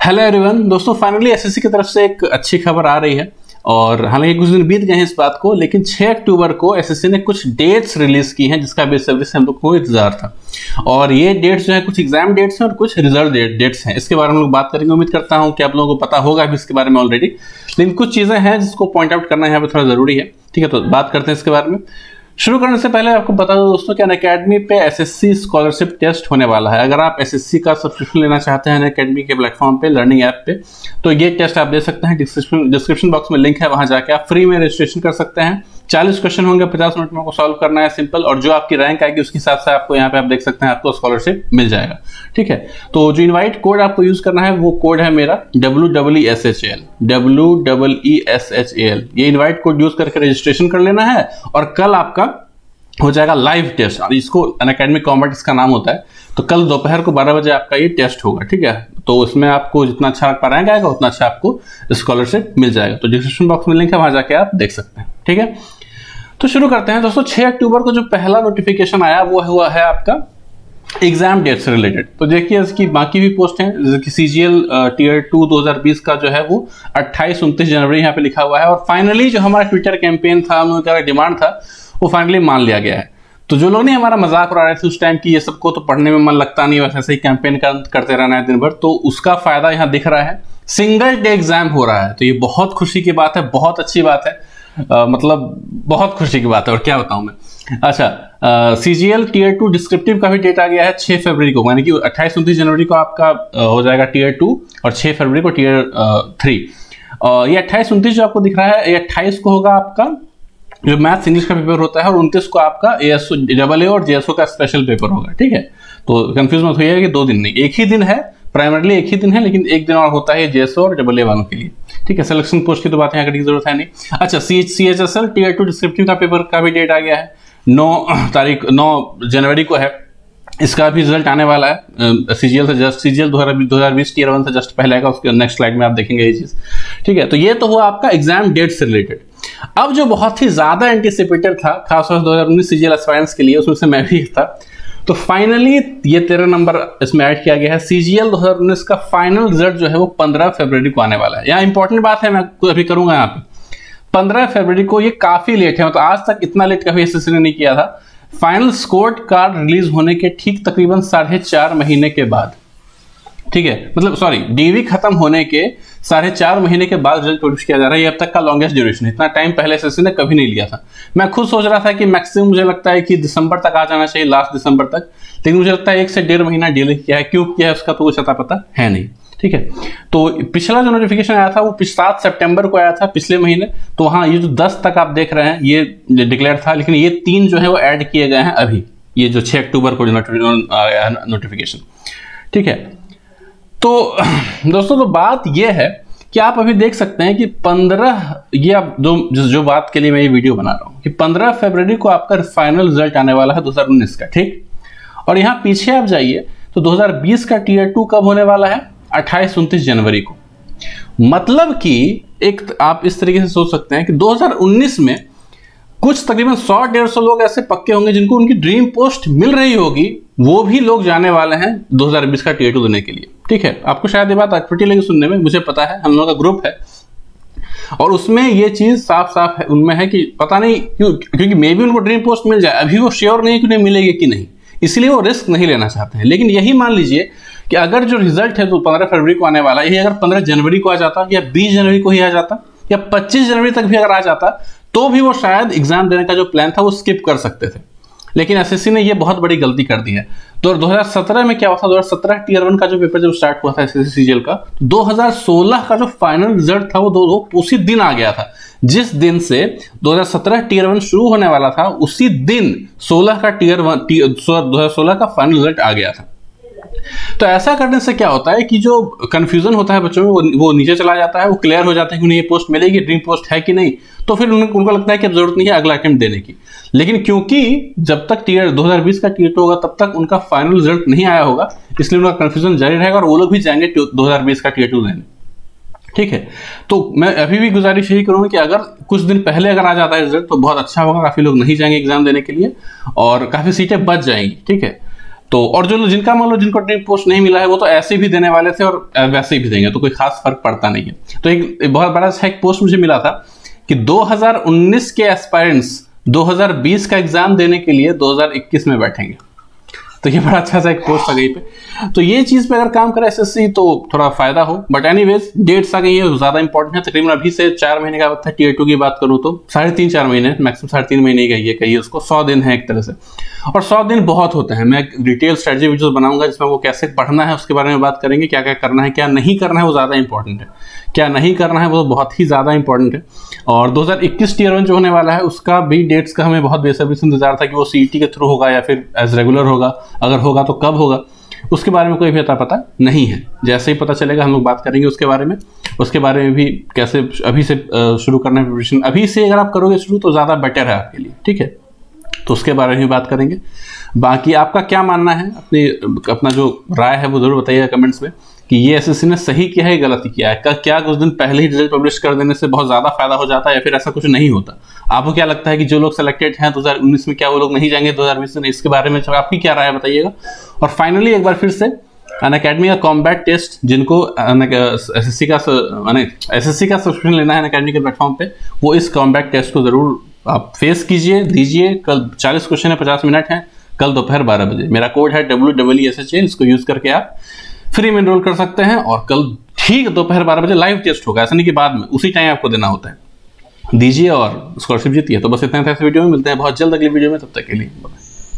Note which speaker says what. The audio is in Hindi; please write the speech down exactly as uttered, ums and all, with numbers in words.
Speaker 1: हेलो एवरीवन दोस्तों, फाइनली एसएससी की तरफ से एक अच्छी खबर आ रही है। और हालांकि कुछ दिन बीत गए हैं इस बात को, लेकिन छह अक्टूबर को एसएससी ने कुछ डेट्स रिलीज की हैं जिसका बेसब्री से हम लोग को इंतजार था। और ये डेट्स जो है कुछ एग्जाम डेट्स हैं और कुछ रिजल्ट डेट डेट्स हैं। इसके बारे में हम लोग बात करेंगे। उम्मीद करता हूं कि आप लोगों को पता होगा भी इसके बारे में ऑलरेडी, लेकिन कुछ चीजें हैं जिसको पॉइंट आउट करना यहाँ पे थोड़ा जरूरी है। ठीक है, तो बात करते हैं इसके बारे में। शुरू करने से पहले आपको बता दो दोस्तों कि अनअकैडमी पे एसएससी स्कॉलरशिप टेस्ट होने वाला है। अगर आप एसएससी का सब्सक्रिप्शन लेना चाहते हैं अनअकैडमी के प्लेटफॉर्म पे, लर्निंग ऐप पे, तो ये टेस्ट आप दे सकते हैं। डिस्क्रिप्शन डिस्क्रिप्शन बॉक्स में लिंक है, वहां जाके आप फ्री में रजिस्ट्रेशन कर सकते हैं। चालीस क्वेश्चन होंगे, पचास मिनट में आपको सॉल्व करना है, सिंपल। और जो आपकी रैंक आएगी उसके हिसाब से आपको यहाँ पे आप देख सकते हैं आपको स्कॉलरशिप मिल जाएगा। ठीक है, तो जो इनवाइट कोड आपको यूज करना है वो कोड है मेरा W W S H L W W E S H L. ये इनवाइट कोड यूज करके रजिस्ट्रेशन कर लेना है और कल आपका हो जाएगा लाइव टेस्ट। इसको अनअकैडमी कॉम्बैट इसका नाम होता है। तो कल दोपहर को बारह बजे आपका ये टेस्ट होगा। ठीक है, तो उसमें आपको जितना अच्छा रैंक आएगा उतना अच्छा आपको स्कॉलरशिप मिल जाएगा। तो डिस्क्रिप्शन बॉक्स में लिंक है, वहां जाके आप देख सकते हैं। ठीक है, तो शुरू करते हैं दोस्तों। छह अक्टूबर को जो पहला नोटिफिकेशन आया वो हुआ है आपका एग्जाम डेट से रिलेटेड। तो देखिए इसकी बाकी भी पोस्ट है, जैसे कि सीजीएल टीयर टू दो हजार बीस का जो है वो अट्ठाईस उनतीस जनवरी यहाँ पे लिखा हुआ है। और फाइनली जो हमारा ट्विटर कैंपेन था, हम लोगों का डिमांड था, वो फाइनली मान लिया गया है। तो जो लोग नहीं हमारा मजाक उड़ा रहे थे उस टाइम की ये सबको तो पढ़ने में मन लगता नहीं, बस ऐसे ही कैंपेन कर, करते रहना है दिन भर, तो उसका फायदा यहाँ दिख रहा है। सिंगल डे एग्जाम हो रहा है, तो ये बहुत खुशी की बात है, बहुत अच्छी बात है। आ, मतलब बहुत खुशी की बात है, और क्या बताऊं मैं। अच्छा, सीजीएल टीयर टू डिस्क्रिप्टिव का भी डेट आ गया है छह फरवरी को, यानी कि अट्ठाईस उनतीस जनवरी को आपका आ, हो जाएगा टीयर टू और छह फरवरी को टीयर थ्री। ये अट्ठाईस उनतीस जो आपको दिख रहा है, ये अट्ठाईस को होगा आपका जो मैथ्स इंग्लिश का पेपर होता है, और उनतीस को आपका एएसओ डबल ए और जेएसओ का स्पेशल पेपर होगा। ठीक है, तो कंफ्यूज मत होइएगा कि दो दिन नहीं, एक ही दिन है, प्राइमरली एक ही दिन है, लेकिन एक दिन और होता है जेएसओ और डबल ए वालों के लिए। ठीक है, सिलेक्शन पोस्ट की तो बात यहाँ करने की जरूरत है नहीं। अच्छा, C C H S L tier two descriptive का पेपर का भी डेट आ गया है, नौ तारीख नौ जनवरी को है। इसका भी रिजल्ट आने वाला है। सीजीएल से जस्ट सीजीएल दो हजार बीस टीयर वन से जस्ट पहले आएगा, उसके नेक्स्ट स्लाइड में आप देखेंगे ये चीज। ठीक है, तो ये तो हुआ आपका एग्जाम डेट से रिलेटेड। अब जो बहुत ही ज्यादा एंटिसिपेटेड था खासतौर से दो हजार उन्नीस सीजीएल एस्पायरेंट्स के लिए, उसमें से मैं भी था, तो फाइनली ये तेरह नंबर इसमें ऐड किया गया है। सीजीएल दो हजार उन्नीस का फाइनल रिजल्ट जो है वो पंद्रह फरवरी को आने वाला है। यहाँ इंपॉर्टेंट बात है, मैं अभी करूंगा यहाँ पे पंद्रह फरवरी को। ये काफी लेट है, मतलब आज तक इतना लेट कभी एसएससी ने नहीं किया था। फाइनल स्कोर कार्ड रिलीज होने के ठीक तकरीबन साढ़े चार महीने के बाद, ठीक है, मतलब सॉरी डीवी खत्म होने के साढ़े चार महीने के बाद रिजल्ट पब्लिश किया जा रहा है। ये अब तक का लॉन्गेस्ट ड्यूरेशन है, इतना टाइम पहले एसएससी ने कभी नहीं लिया था। मैं खुद सोच रहा था कि मैक्सिमम मुझे लगता है कि दिसंबर तक आ जाना चाहिए, लास्ट दिसंबर तक, लेकिन मुझे लगता है एक से डेढ़ महीना डिले किया है। क्यों किया है उसका तो कुछ अता पता है नहीं। ठीक है, तो पिछला जो नोटिफिकेशन आया था वो सात सितंबर को आया था पिछले महीने। तो हाँ, ये जो दस तक आप देख रहे हैं ये डिक्लेयर था, लेकिन ये तीन जो है वो ऐड किए गए हैं अभी, ये जो छह अक्टूबर को नोटिफिकेशन। ठीक है, तो दोस्तों तो बात ये है कि आप अभी देख सकते हैं कि पंद्रह, ये आप जो जो बात के लिए मैं ये वीडियो बना रहा हूं कि पंद्रह फरवरी को आपका फाइनल रिजल्ट आने वाला है दो हजार उन्नीस का। ठीक, और यहाँ पीछे आप जाइए तो दो हजार बीस का टीयर टू कब होने वाला है? अट्ठाईस उनतीस जनवरी को। मतलब कि एक आप इस तरीके से सोच सकते हैं कि दो हजार उन्नीस में कुछ तकरीबन सौ डेढ़ सौ लोग ऐसे पक्के होंगे जिनको उनकी ड्रीम पोस्ट मिल रही होगी, वो भी लोग जाने वाले हैं दो हजार बीस का टीयर टू देने के लिए। ठीक है, आपको शायद ये बात अटपटी लगी सुनने में, मुझे पता है, हम लोगों का ग्रुप है और उसमें ये चीज साफ साफ है उनमें है कि पता नहीं क्यों, क्योंकि मे भी उनको ड्रीम पोस्ट मिल जाए, अभी वो श्योर नहीं कि उन्हें मिलेगी कि नहीं, इसलिए वो रिस्क नहीं लेना चाहते हैं। लेकिन यही मान लीजिए कि अगर जो रिजल्ट है तो पंद्रह फरवरी को आने वाला है, यही अगर पंद्रह जनवरी को आ जाता या बीस जनवरी को ही आ जाता या पच्चीस जनवरी तक भी अगर आ जाता, तो भी वो शायद एग्जाम देने का जो प्लान था वो स्किप कर सकते थे। लेकिन एसएससी ने ये बहुत बड़ी गलती कर दी है। तो दो हजार सत्रह में क्या हुआ था, दो हजार सत्रह टीयर वन का जो पेपर जब स्टार्ट हुआ था एसएससी सीजीएल का, तो दो हजार सोलह का जो फाइनल रिजल्ट था वो दो, दो उसी दिन आ गया था। जिस दिन से दो हजार सत्रह टीयर वन शुरू होने वाला था, उसी दिन सोलह का टीयर वन दो हजार सोलह का फाइनल रिजल्ट आ गया था। तो ऐसा करने से क्या होता है कि जो कंफ्यूजन होता है बच्चों में वो, वो नीचे चला जाता है, वो क्लियर हो जाता है कि उन्हें ये पोस्ट मिलेगी, ड्रीम पोस्ट है कि नहीं, तो फिर उनको उनको लगता है कि अब जरूरत नहीं है अगला अटेम्प्ट देने की। लेकिन क्योंकि जब तक टीयर दो हजार बीस का टीयर टू होगा तब तक उनका फाइनल रिजल्ट नहीं आया होगा, इसलिए उनका कंफ्यूजन जारी रहेगा और वो लोग भी जाएंगे दो हजार बीस का टीयर टू देने। ठीक है, तो मैं अभी भी गुजारिश यही करूंगा कि अगर कुछ दिन पहले अगर आ जाता है रिजल्ट तो बहुत अच्छा होगा, काफी लोग नहीं जाएंगे एग्जाम देने के लिए और काफी सीटें बच जाएंगी। ठीक है, तो और जो लोग जिनका मान लो जिनको ड्रीम पोस्ट नहीं मिला है वो तो ऐसे भी देने वाले थे और वैसे भी देंगे, तो कोई खास फर्क पड़ता नहीं है। तो एक, एक बहुत बड़ा सा एक पोस्ट मुझे मिला था कि दो हज़ार उन्नीस के एस्पायरेंट्स दो हज़ार बीस का एग्जाम देने के लिए दो हज़ार इक्कीस में बैठेंगे। तो ये बड़ा अच्छा सा एक पोस्ट आ गई पे। तो ये चीज़ पे अगर काम करे एसएससी तो थोड़ा फायदा हो। बट एनीवेज डेट्स आ गई है, ज़्यादा इंपॉर्टेंट है। तकरीबन अभी से चार महीने का वक्त है। टीयर टू की बात करूँ तो साढ़े तीन चार महीने, मैक्सिमम साढ़े तीन महीने का ये कहिए उसको, सौ दिन है एक तरह से। और सौ दिन बहुत होते हैं। मैं डिटेल स्ट्रेटजी वीडियोस बनाऊंगा जिसमें वो कैसे पढ़ना है उसके बारे में बात करेंगे, क्या क्या करना है, क्या नहीं करना है वो ज़्यादा इंपॉर्टेंट है। क्या नहीं करना है वो बहुत ही ज़्यादा इंपॉर्टेंट है। और दो हज़ार इक्कीस टीयर वन जो होने वाला है उसका भी डेट्स का हमें बहुत बेसब्री से इंतजार था कि वो सीईटी के थ्रू होगा या फिर एज रेगुलर होगा, अगर होगा तो कब होगा, उसके बारे में कोई भी अता पता नहीं है। जैसे ही पता चलेगा हम लोग बात करेंगे उसके बारे में। उसके बारे में भी कैसे अभी से शुरू करना है प्रिपरेशन, अभी से अगर आप करोगे शुरू तो ज़्यादा बेटर है आपके लिए, ठीक है। तो उसके बारे में बात करेंगे। बाकी आपका क्या मानना है, अपनी अपना जो राय है वो जरूर बताइएगा कमेंट्स में कि ये एसएससी ने सही किया है, गलती किया है। क्या क्या कुछ दिन पहले ही रिजल्ट पब्लिश कर देने से बहुत ज़्यादा फायदा हो जाता है या फिर ऐसा कुछ नहीं होता? आपको क्या लगता है कि जो लोग सेलेक्टेड हैं दो हज़ार उन्नीस में क्या वो लोग नहीं जाएंगे दो हज़ार बीस में? इसके बारे में आपकी क्या राय बताइएगा। और फाइनली एक बार फिर से अनअकैडमी का कॉम्बैट टेस्ट, जिनको एसएससी का एसएससी का सब्सक्रिप्शन लेना है अनअकैडमी के प्लेटफॉर्म पे, वो इस कॉम्बैट टेस्ट को जरूर आप फेस कीजिए, दीजिए। कल चालीस क्वेश्चन है, पचास मिनट है, कल दोपहर बारह बजे। मेरा कोड है W W S H A, इसको यूज करके आप फ्री में एनरोल कर सकते हैं। और कल ठीक दोपहर बारह बजे लाइव टेस्ट होगा, ऐसा नहीं कि बाद में, उसी टाइम आपको देना होता है। दीजिए और स्कॉलरशिप जीतिए। तो बस इतना था इस वीडियो में, मिलते हैं बहुत जल्द अगली वीडियो में, तब तक के लिए।